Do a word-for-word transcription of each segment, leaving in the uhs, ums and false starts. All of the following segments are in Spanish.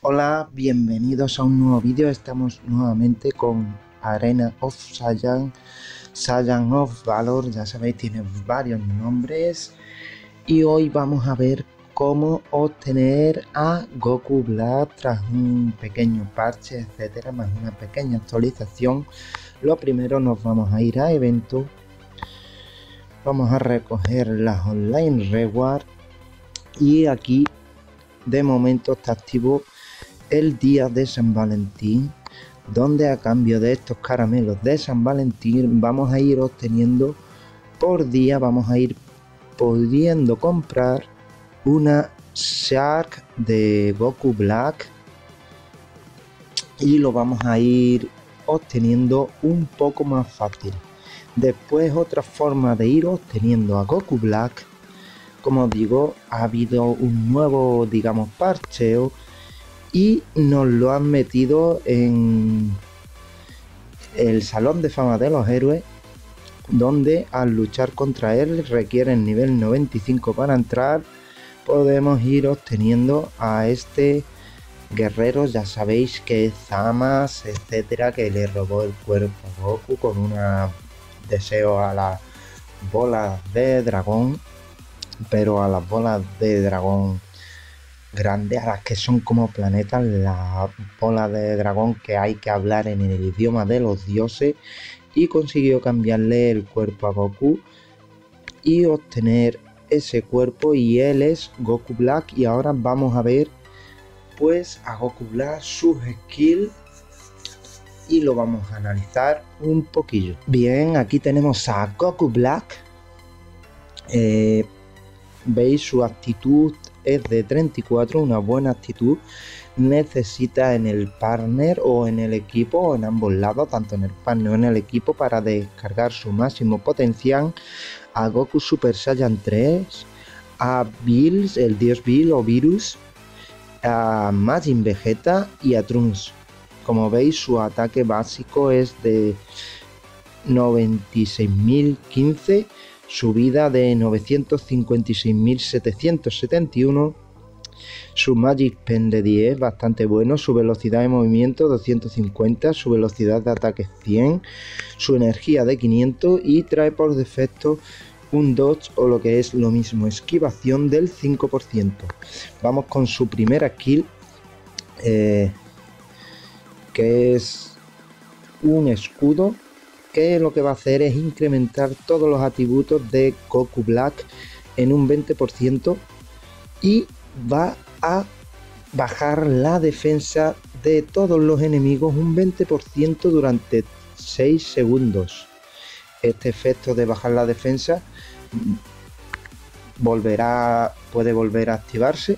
Hola, bienvenidos a un nuevo vídeo. Estamos nuevamente con Arena of Saiyan, Saiyan of Valor, ya sabéis, tiene varios nombres. Y hoy vamos a ver cómo obtener a Goku Black tras un pequeño parche, etcétera, más una pequeña actualización. Lo primero, nos vamos a ir a evento, vamos a recoger las online reward y aquí de momento está activo el día de San Valentín, donde a cambio de estos caramelos de San Valentín vamos a ir obteniendo por día, vamos a ir pudiendo comprar una Shark de Goku Black y lo vamos a ir obteniendo un poco más fácil. Después, otra forma de ir obteniendo a Goku Black, como digo, ha habido un nuevo, digamos, parcheo y nos lo han metido en el Salón de Fama de los Héroes, donde al luchar contra él requieren nivel noventa y cinco para entrar. Podemos ir obteniendo a este guerrero, ya sabéis que es Zamasu, etcétera, que le robó el cuerpo a Goku con un deseo a las bolas de dragón, pero a las bolas de dragón grandes, a las que son como planetas, las bolas de dragón que hay que hablar en el idioma de los dioses, y consiguió cambiarle el cuerpo a Goku y obtener ese cuerpo, y él es Goku Black. Y ahora vamos a ver pues a Goku Black, sus skills, y lo vamos a analizar un poquillo. Bien, aquí tenemos a Goku Black. Eh, veis, su actitud es de treinta y cuatro, una buena actitud. Necesita en el partner o en el equipo, o en ambos lados, tanto en el partner o en el equipo, para descargar su máximo potencial, a Goku Super Saiyan tres, a Bills, el dios Bill o Virus, a Majin Vegeta y a Trunks. Como veis, su ataque básico es de noventa y seis mil quince, su vida de novecientos cincuenta y seis mil setecientos setenta y uno, su Magic Pen de diez, bastante bueno, su velocidad de movimiento doscientos cincuenta, su velocidad de ataque cien, su energía de quinientos, y trae por defecto un dodge, o lo que es lo mismo, esquivación del cinco por ciento. Vamos con su primera skill, eh, que es un escudo, que lo que va a hacer es incrementar todos los atributos de Goku Black en un veinte por ciento y va a bajar la defensa de todos los enemigos un veinte por ciento durante seis segundos. Este efecto de bajar la defensa volverá, puede volver a activarse.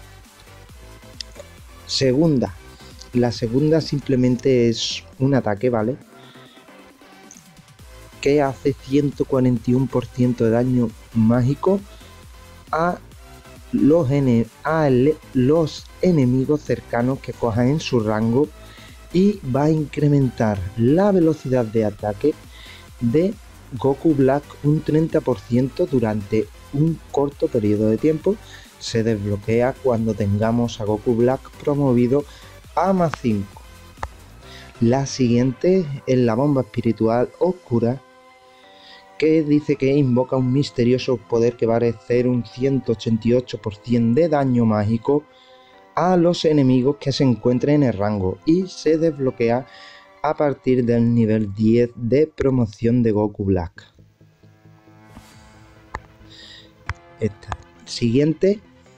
Segunda, la segunda simplemente es un ataque, ¿vale?, que hace ciento cuarenta y uno por ciento de daño mágico a los, a los enemigos cercanos que cojan en su rango, y va a incrementar la velocidad de ataque de Goku Black un treinta por ciento durante un corto periodo de tiempo. Se desbloquea cuando tengamos a Goku Black promovido a más cinco. La siguiente es la bomba espiritual oscura, que dice que invoca un misterioso poder que va a hacer un ciento ochenta y ocho por ciento de daño mágico a los enemigos que se encuentren en el rango, y se desbloquea a partir del nivel diez de promoción de Goku Black. Esta siguiente,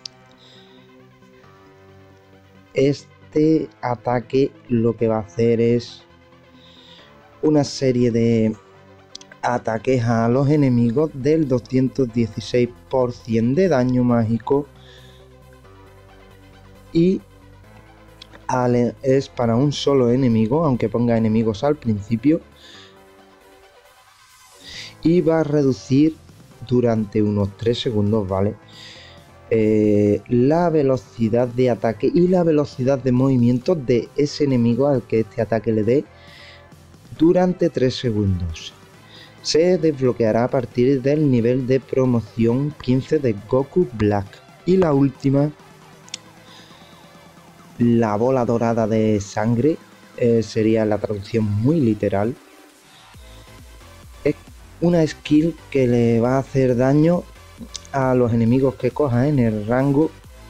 este ataque lo que va a hacer es una serie de ataques a los enemigos del doscientos dieciséis por ciento de daño mágico, y es para un solo enemigo, aunque ponga enemigos al principio, y va a reducir durante unos tres segundos, ¿vale?, eh, la velocidad de ataque y la velocidad de movimiento de ese enemigo al que este ataque le dé durante tres segundos. Se desbloqueará a partir del nivel de promoción quince de Goku Black. Y la última la bola dorada de sangre, eh, sería la traducción muy literal. Es una skill que le va a hacer daño a los enemigos que coja en el rango,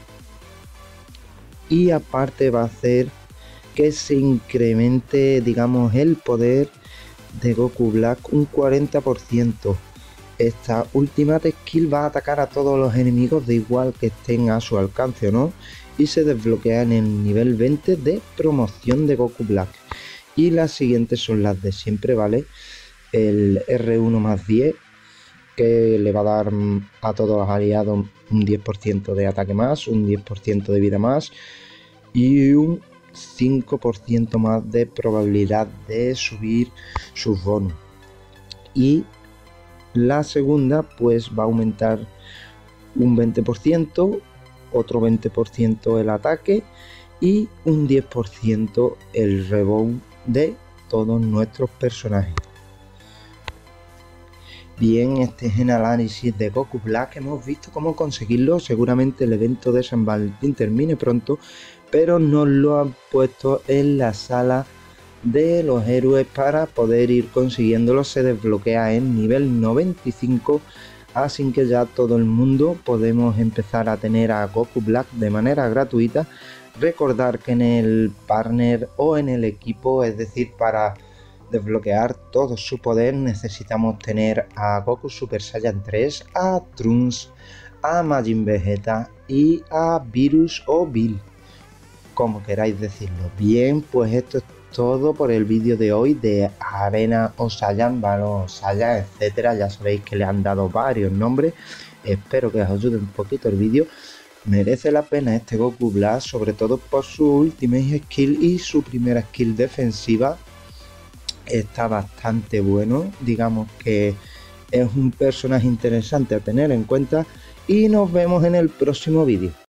y aparte va a hacer que se incremente, digamos, el poder de Goku Black un cuarenta por ciento. Esta Ultimate Skill va a atacar a todos los enemigos de igual que estén a su alcance o no, y se desbloquea en el nivel veinte de promoción de Goku Black. Y las siguientes son las de siempre, ¿vale? El R uno más diez, que le va a dar a todos los aliados un diez por ciento de ataque más, un diez por ciento de vida más y un cinco por ciento más de probabilidad de subir sus bonus. Y la segunda pues va a aumentar un veinte por ciento, otro veinte por ciento el ataque y un diez por ciento el rebound de todos nuestros personajes. Bien, este es el análisis de Goku Black. Hemos visto cómo conseguirlo. Seguramente el evento de San Valentín termine pronto, pero nos lo han puesto en la sala de los héroes para poder ir consiguiéndolo. Se desbloquea en nivel noventa y cinco, así que ya todo el mundo podemos empezar a tener a Goku Black de manera gratuita. Recordar que en el partner o en el equipo, es decir, para desbloquear todo su poder, necesitamos tener a Goku Super Saiyan tres, a Trunks, a Majin Vegeta y a Virus o Bill, como queráis decirlo. Bien, pues esto es todo por el vídeo de hoy de Arena o Saiyan, Balón Saiyan, etcétera. Ya sabéis que le han dado varios nombres. Espero que os ayude un poquito el vídeo. Merece la pena este Goku Black, sobre todo por su Ultimate Skill y su primera skill defensiva. Está bastante bueno, digamos que es un personaje interesante a tener en cuenta, y nos vemos en el próximo vídeo.